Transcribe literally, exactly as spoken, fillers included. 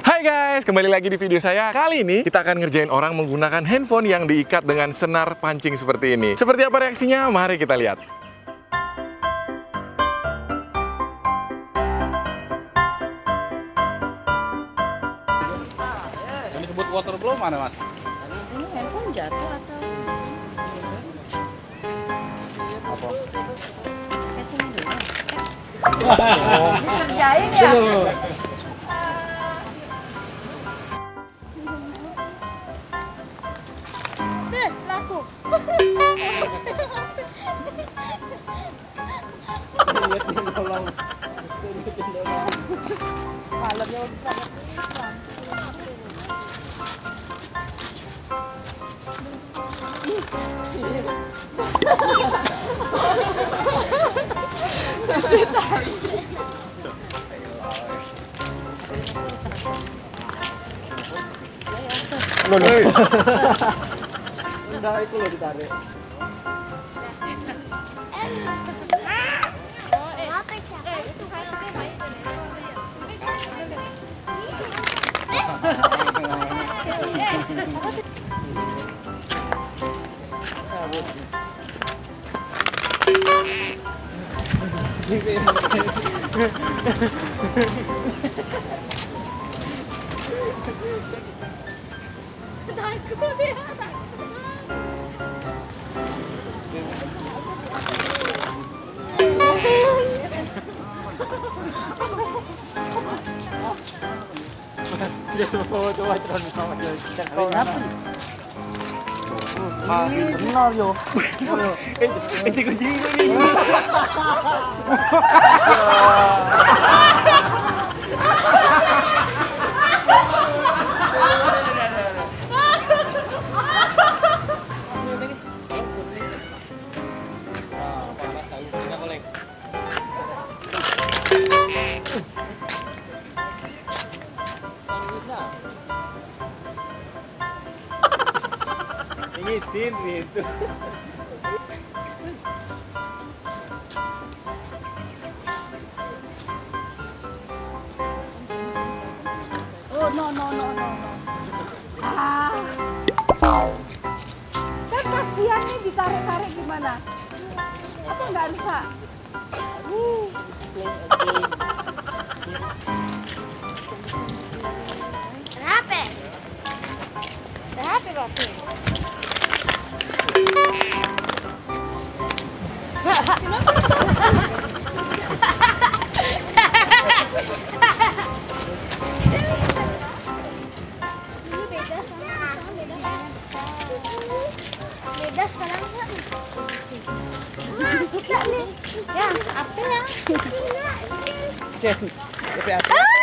Hai guys, kembali lagi di video saya. Kali ini kita akan ngerjain orang menggunakan handphone yang diikat dengan senar pancing seperti ini. Seperti apa reaksinya? Mari kita lihat. Yang disebut water blow mana, Mas? Ini handphone jatuh atau Apa? casingnya dulu? Dikerjain ya? Nih, laku. Malamnya bisa Enggak, itu loh ditarik. takut ya. Dia tuh tuh wajron sama dia. Apa? Ah, benar yo. Itu kucing ini. Ngitin gitu. Oh no no no no no. Ah. Kan kasihan nih ditarik-tarik gimana? Apa nggak bisa? Uh. Kenapa? Kenapa pasti? Ini beda sama sama beda kan? Beda sekarang kan? Kita nih, ya apa ya? Tapi apa?